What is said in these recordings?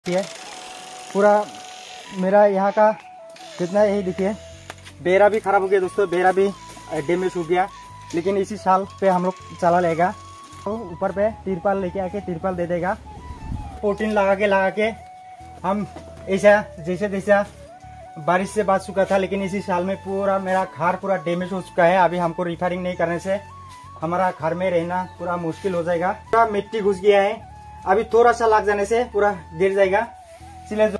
है पूरा मेरा यहाँ का कितना, यही देखिए बेरा भी खराब हो गया दोस्तों, बेरा भी डैमेज हो गया। लेकिन इसी साल पे हम लोग चला लेगा, तो ऊपर पे तिरपाल लेके आके तिरपाल दे देगा, पोटीन लगा के हम ऐसा जैसे जैसा बारिश से बच चुका था। लेकिन इसी साल में पूरा मेरा घर पूरा डैमेज हो चुका है। अभी हमको रिपेयरिंग नहीं करने से हमारा घर में रहना पूरा मुश्किल हो जाएगा। पूरा मिट्टी घुस गया है, अभी थोड़ा सा लग जाने से पूरा गिर जाएगा। इसलिए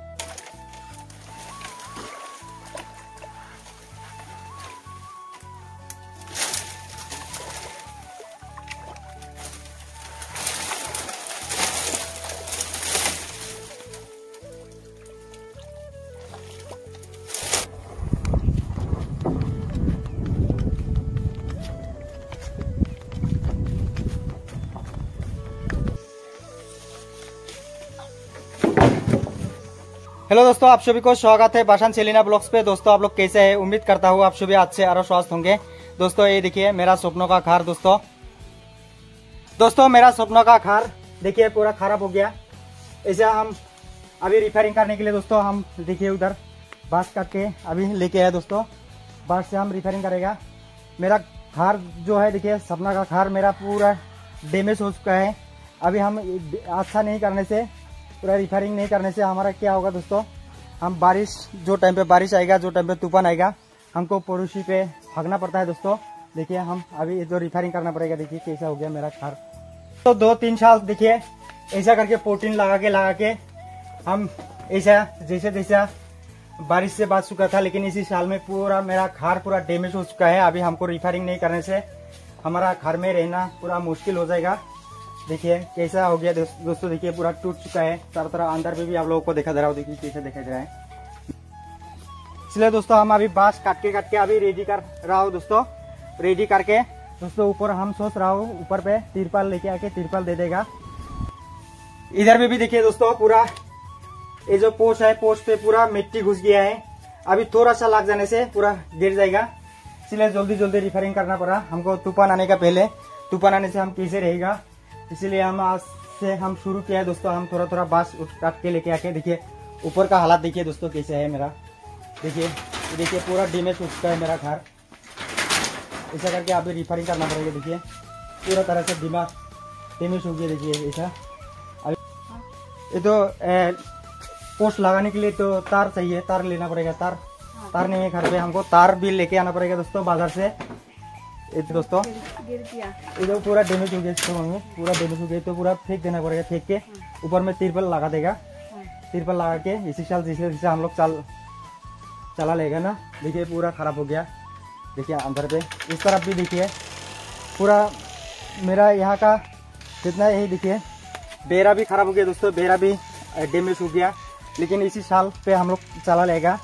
हेलो दोस्तों, आप सभी को स्वागत है बाशान सेलिना ब्लॉग्स पे। दोस्तों आप लोग कैसे हैं? उम्मीद करता हूँ आप सभी अच्छे और स्वस्थ होंगे। दोस्तों ये देखिए मेरा सपनों का घर। दोस्तों मेरा सपनों का घर देखिए पूरा खराब हो गया। ऐसा हम अभी रिपेयरिंग करने के लिए दोस्तों हम देखिए उधर बांस काट के अभी लेके आए दोस्तों, बांस से हम रिपेयरिंग करेगा। मेरा घर जो है देखिए सपना का घर मेरा पूरा डैमेज हो चुका है। अभी हम अच्छा नहीं करने से, पूरा रिपेयरिंग नहीं करने से हमारा क्या होगा दोस्तों, हम बारिश जो टाइम पे बारिश आएगा, जो टाइम पे तूफान आएगा, हमको पड़ोसी पे भागना पड़ता है दोस्तों। देखिए हम अभी जो रिपेयरिंग करना पड़ेगा, देखिए कैसा हो गया मेरा घर। तो 2-3 साल देखिए ऐसा करके पोटीन लगा के हम ऐसा जैसे जैसा बारिश से बच चुका था। लेकिन इसी साल में पूरा मेरा घर पूरा डैमेज हो चुका है। अभी हमको रिपेयरिंग नहीं करने से हमारा घर में रहना पूरा मुश्किल हो जाएगा। देखिए कैसा हो गया दोस्तों, देखिए पूरा टूट चुका है चारों तरह। अंदर में भी आप लोगों को देखा दे रहा हो, देखिए कैसे दिखाई दे रहा है। इसलिए दोस्तों हम अभी बांस काट के अभी रेडी कर रहा हूँ दोस्तों। रेडी करके दोस्तों ऊपर हम सोच रहा हूँ ऊपर पे तिरपाल लेके आके तिरपाल दे देगा। इधर में भी देखिए दोस्तों पूरा ये जो पोस्ट है, पोस्ट पे पूरा मिट्टी घुस गया है। अभी थोड़ा सा लग जाने से पूरा गिर जाएगा। इसलिए जल्दी रिपेयरिंग करना पड़ा हमको। तूफान आने का पहले, तूफान आने से हम कैसे रहेगा, इसीलिए हम आज से हम शुरू किया है दोस्तों। हम थोड़ा बांस काट के लेके आके देखिए ऊपर का हालात देखिए दोस्तों कैसे है मेरा। देखिए पूरा डैमेज हो चुका है मेरा घर। ऐसा करके अभी रिपेयरिंग करना पड़ेगा। देखिए पूरा तरह से दिमाग डैमेज हो गया। देखिए ऐसा अभी ये तो पोस्ट लगाने के लिए तो तार चाहिए, तार लेना पड़ेगा। तार नहीं है घर पे, हमको तार भी लेके आना पड़ेगा दोस्तों बाजार से। दोस्तों इधर पूरा डैमेज हो गया, पूरा डैमेज हो गया तो पूरा फेंक देना पड़ेगा। फेंक के ऊपर में तिरपाल लगा देगा। तिरपाल लगा के इसी साल जैसे हम लोग चला लेगा ना। देखिए पूरा खराब हो गया। देखिए अंदर पे इस तरफ भी देखिए पूरा मेरा यहाँ का कितना, यही देखिए बेरा भी खराब हो गया दोस्तों, बेरा भी डैमेज हो गया। लेकिन इसी साल पे हम लोग चला लेगा।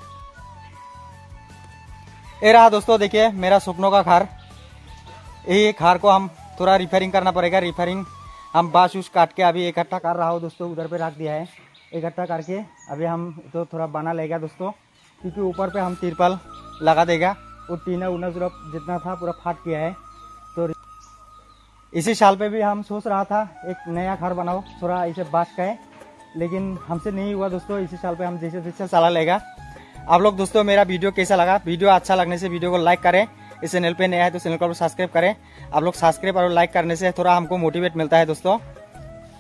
ये रहा दोस्तों देखिए मेरा सपनों का घर। यही घर को हम थोड़ा रिपेयरिंग करना पड़ेगा। रिपेयरिंग हम बांस उस काट के अभी इकट्ठा कर रहा हूँ दोस्तों, उधर पे रख दिया है। इकट्ठा करके अभी हम तो थोड़ा बना लेगा दोस्तों, क्योंकि ऊपर पे हम तिरपाल लगा देगा। वो टीना उना जितना था पूरा फाट गया है। तो इसी साल पे भी हम सोच रहा था एक नया घर बनाओ थोड़ा ऐसे बांस का है, लेकिन हमसे नहीं हुआ दोस्तों। इसी साल पे हम जैसे जैसे चला लेगा। आप लोग दोस्तों मेरा वीडियो कैसा लगा? वीडियो अच्छा लगने से वीडियो को लाइक करें। इस चैनल पे नया है तो चैनल को सब्सक्राइब करें। आप लोग सब्सक्राइब और लाइक करने से थोड़ा हमको मोटिवेट मिलता है दोस्तों।